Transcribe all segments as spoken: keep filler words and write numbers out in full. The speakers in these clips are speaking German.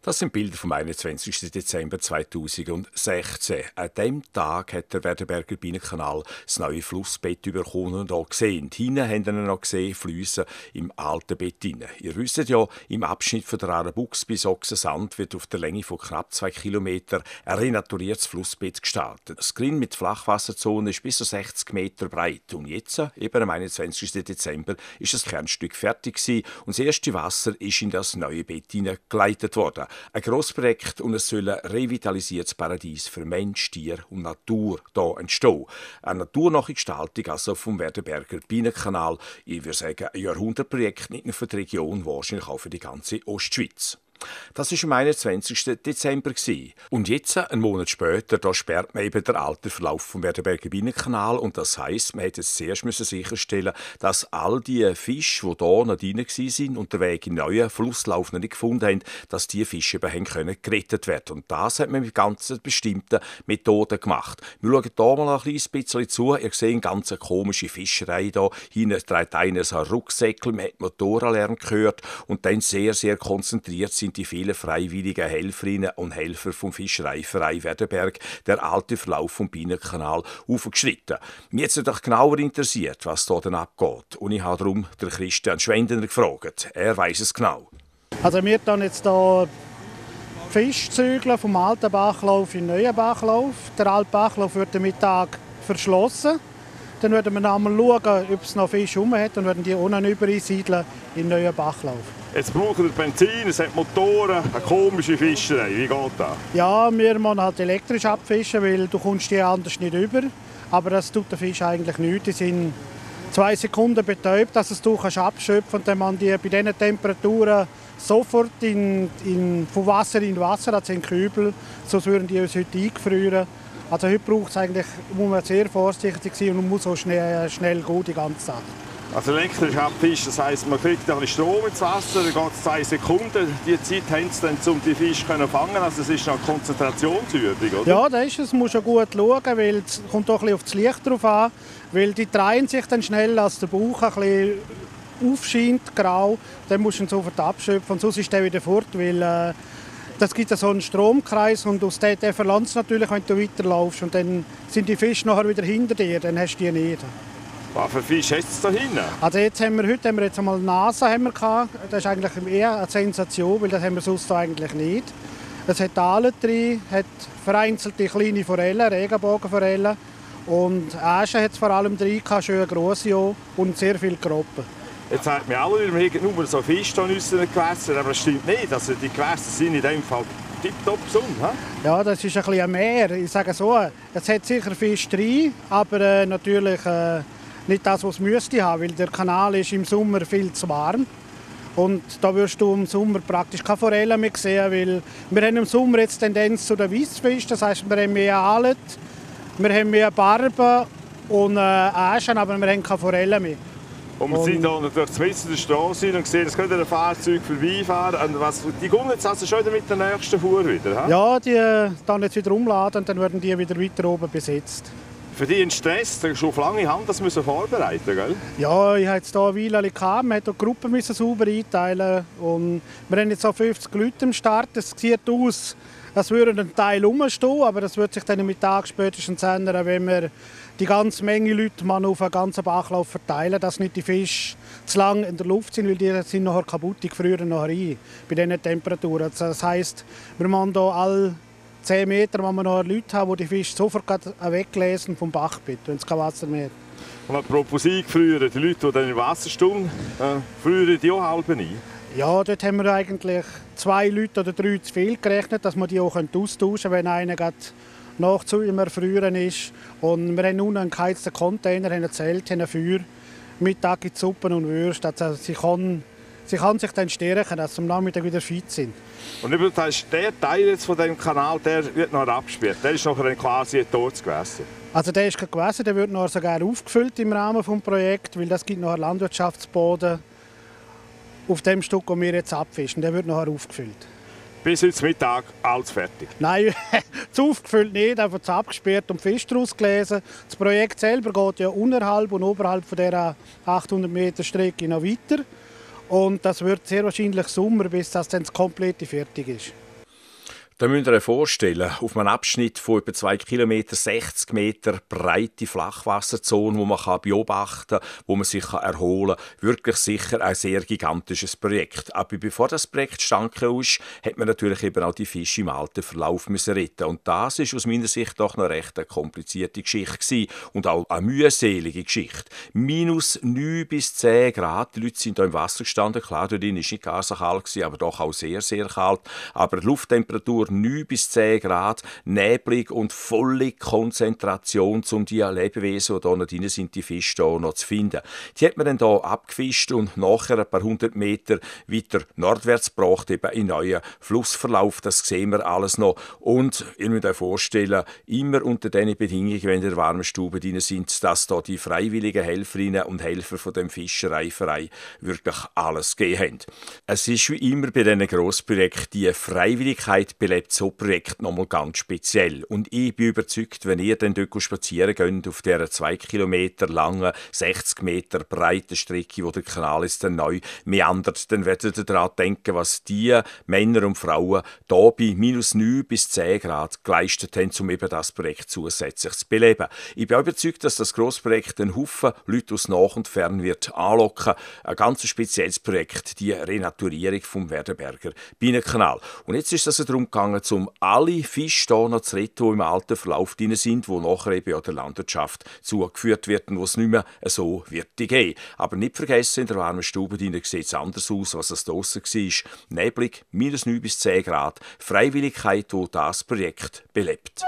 Das sind Bilder vom einundzwanzigsten Dezember zweitausendsechzehn. An diesem Tag hat der Werdenberger Bienenkanal das neue Flussbett bekommen und auch gesehen. Hinten haben wir noch gesehen, Flüsse im alten Bett hinein. Ihr wisst ja, im Abschnitt von der Aarabux bis Ochsensand wird auf der Länge von knapp zwei Kilometern ein renaturiertes Flussbett gestartet. Das Grün mit Flachwasserzone ist bis zu sechzig Meter breit. Und jetzt, eben am einundzwanzigsten Dezember, ist das Kernstück fertig gewesen und das erste Wasser ist in das neue Bett hineingeleitet worden. Ein Grossprojekt und es soll ein revitalisiertes Paradies für Mensch, Tier und Natur hier entstehen. Eine naturnahe Gestaltung also vom Werdenberger Bienenkanal. Ich würde sagen, ein Jahrhundertprojekt nicht nur für die Region, wahrscheinlich auch für die ganze Ostschweiz. Das war am einundzwanzigsten Dezember. Und jetzt, einen Monat später, da sperrt man eben den alten Verlauf vom Werdenberger Bienenkanal. Und das heisst, man hätte jetzt zuerst sicherstellen, dass all die Fische, die hier noch drin waren und den Weg in den neuen Flusslauf noch nicht gefunden haben, dass diese Fische eben können gerettet werden. Und das hat man mit ganz bestimmten Methoden gemacht. Wir schauen hier mal ein kleines bisschen zu. Ihr seht eine ganz komische Fischerei hier. Hinten trägt einer so einen Rucksäckel, man hat Motoralarm gehört und dann sehr, sehr konzentriert sind die vielen freiwilligen Helferinnen und Helfer vom Fischereiverein Werdenberg der alte Verlauf vom Bienenkanal aufgeschritten. Mich hat es natürlich genauer interessiert, was hier dann abgeht. Und ich habe darum den Christian Schwendener gefragt. Er weiss es genau. Also wir tun jetzt hier Fisch zügeln vom alten Bachlauf in den neuen Bachlauf. Der alte Bachlauf wird am Mittag verschlossen. Dann werden wir einmal schauen, ob es noch Fisch herum hat und werden die unten über einsiedeln in den neuen Bachlauf. Jetzt braucht ihr Benzin, es hat Motoren, eine komische Fischerei. Wie geht das? Ja, wir müssen halt elektrisch abfischen, weil du kommst die anders nicht über. Aber das tut der Fisch eigentlich nicht. Die sind zwei Sekunden betäubt, dass du abschöpfen kannst. Und dann man die bei diesen Temperaturen sofort in, in, von Wasser in Wasser, das sind Kübel, sonst würden die uns heute eingefrieren. Also heute braucht es eigentlich, muss man sehr vorsichtig sein und man muss auch schnell, schnell gehen die ganze Zeit. Also elektrisch abfischen, das heisst, man kriegt ein bisschen Strom ins Wasser, dann geht es zwei Sekunden. Die Zeit haben sie dann, um die Fische zu fangen. Also es ist eine Konzentrationsübung, oder? Ja, das ist es. Man muss schon gut schauen, weil es kommt auch ein bisschen auf das Licht drauf an. Weil die drehen sich dann schnell, als der Bauch ein bisschen aufscheint, grau. Dann musst du ihn sofort abschöpfen und sonst ist der wieder fort, weil äh, das gibt so einen Stromkreis und aus dem verlangt es natürlich, wenn du weiterlaufst. Und dann sind die Fische nachher wieder hinter dir, dann hast du die nicht. Was für Fische hat es da hinten? Also jetzt haben wir, heute haben wir jetzt einmal Nase haben wir gehabt. Das ist eigentlich eher eine Sensation, weil das haben wir sonst eigentlich nicht. Es hat Aale drin, hat vereinzelte kleine Forellen, Regenbogenforellen. Und Äschen hat es vor allem drin, schön grosse auch, und sehr viele Groppen. Jetzt sagt mir alle, wir haben nur so Fische in unseren Gewässern, aber das stimmt nicht. Also die Gewässer sind in diesem Fall tipptopp gesund. Ja, das ist ein bisschen ein Meer. Ich sage so, es hat sicher Fisch drin, aber äh, natürlich äh, nicht das, was es müsste haben, weil der Kanal ist im Sommer viel zu warm. Und da wirst du im Sommer praktisch keine Forellen mehr sehen, weil wir haben im Sommer jetzt Tendenz zu den Weissfisch, das heisst, wir haben mehr Aale, wir haben mehr Barben und äh, Äschen, aber wir haben keine Forellen mehr. Und wir sind hier natürlich mitten in der Straße und sehen, es könnte ein Fahrzeug vorbeifahren. Und was, die kommen jetzt also schon wieder mit der nächsten Fuhr wieder? He? Ja, die dann jetzt wieder umladen und dann werden die wieder weiter oben besetzt. Für dich ein Stress, du hast schon auf lange Hand das müssen vorbereiten, gell? Ja, ich hatte jetzt hier eine Weile gehabt. Wir mussten die Gruppen müssen sauber einteilen. Und wir haben jetzt auch fünfzig Leute am Start. Es sieht aus, als würde ein Teil rumstehen, aber das wird sich dann am Tag spätestens ändern, wenn wir die ganze Menge Leute mal auf einen ganzen Bachlauf verteilen, dass nicht die Fische zu lange in der Luft sind, weil die sind nachher kaputt, die frieren nachher ein bei diesen Temperaturen. Das heisst, wir machen hier alle zehn Meter wenn wir noch Leute haben, die die Fische sofort weglesen vom Bachbett, wenn es kein Wasser mehr hat. Und apropos eingefrieren, die Leute, die dann im Wasser stehen, äh, frieren die auch halb ein? Ja, dort haben wir eigentlich zwei Leute oder drei zu viel gerechnet, dass wir die auch austauschen können, wenn einer gerade nach zu ihm erfrieren ist. Und wir haben unten einen geheizten Container, haben ein Zelt, haben ein Feuer. Mittag gibt es Suppen und Würste. Also sie, kann, sie kann sich dann stärken, dass sie am Nachmittag wieder fit sind. Und das heißt, der Teil jetzt von diesem Kanal der wird noch abgesperrt. Der ist nachher quasi ein totes Gewässer. Also der ist kein Gewässer, der wird noch sogar aufgefüllt im Rahmen des Projekts, weil das gibt noch einen Landwirtschaftsboden auf dem Stück, das wir jetzt abfischen. Der wird nachher aufgefüllt. Bis heute Mittag alles fertig? Nein, zu aufgefüllt nicht, einfach zu abgesperrt und Fisch daraus gelesen. Das Projekt selber geht ja unterhalb und oberhalb von dieser achthundert Meter Strecke noch weiter. Und das wird sehr wahrscheinlich Sommer, bis das dann das komplette fertig ist. Da müsst ihr euch vorstellen, auf einem Abschnitt von etwa zwei Kilometer, sechzig Meter breite Flachwasserzone, wo man kann beobachten kann, wo man sich erholen kann. Wirklich sicher ein sehr gigantisches Projekt. Aber bevor das Projekt stand, ist, hat man natürlich eben auch die Fische im alten Verlauf müssen retten. Und das ist aus meiner Sicht doch noch recht eine komplizierte Geschichte gewesen. Und auch eine mühselige Geschichte. Minus neun bis zehn Grad. Die Leute sind hier im Wasser gestanden. Klar, dort drin war nicht gar so kalt, aber doch auch sehr, sehr kalt. Aber die Lufttemperatur neun bis zehn Grad, neblig und volle Konzentration, um die Lebewesen, die hier noch drin sind, die Fische hier noch zu finden. Die hat man dann hier abgefischt und nachher ein paar hundert Meter weiter nordwärts gebracht, eben in neuen Flussverlauf. Das sehen wir alles noch. Und ihr müsst euch vorstellen, immer unter diesen Bedingungen, wenn ihr in der warmen Stube drin sind, dass da die freiwilligen Helferinnen und Helfer von dem Fischereiverein wirklich alles gegeben haben. Es ist wie immer bei diesen Grossprojekten, die Freiwilligkeit belebt so Projekt nochmal ganz speziell. Und ich bin überzeugt, wenn ihr dann dort spazieren geht, auf dieser zwei Kilometer langen, sechzig Meter breiten Strecke, wo der Kanal jetzt dann neu meandert, dann werdet ihr daran denken, was die Männer und Frauen hier bei minus neun bis zehn Grad geleistet haben, um eben das Projekt zusätzlich zu beleben. Ich bin auch überzeugt, dass das Grossprojekt einen Haufen Leute aus nah und fern wird anlocken. Ein ganz spezielles Projekt, die Renaturierung vom Werdenberger Bienenkanal. Und jetzt ist es darum gegangen, um alle Fische hier noch zu retten, die im alten Verlauf drin sind, die nachher eben der Landwirtschaft zugeführt werden, wo es nicht mehr so wird geben. Aber nicht vergessen, in der warmen Stube sieht es anders aus, als es draussen war. Neblig, minus neun bis zehn Grad. Freiwilligkeit, die das Projekt belebt.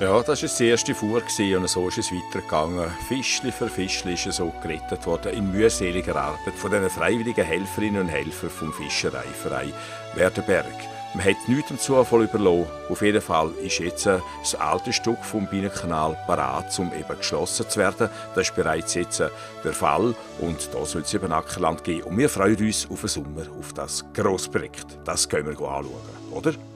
Ja, das war das erste Fuhr und so ist es weitergegangen. Fischli für Fischli ist es so gerettet worden in mühseliger Arbeit von den freiwilligen Helferinnen und Helfern vom Fischereiverein Werdenberg. Man hat nichts dem Zufall überlassen. Auf jeden Fall ist jetzt das alte Stück vom Bienenkanal parat, um eben geschlossen zu werden. Das ist bereits jetzt der Fall und da soll es eben Ackerland geben. Und wir freuen uns auf den Sommer, auf das Grossprojekt. Das können wir anschauen, oder?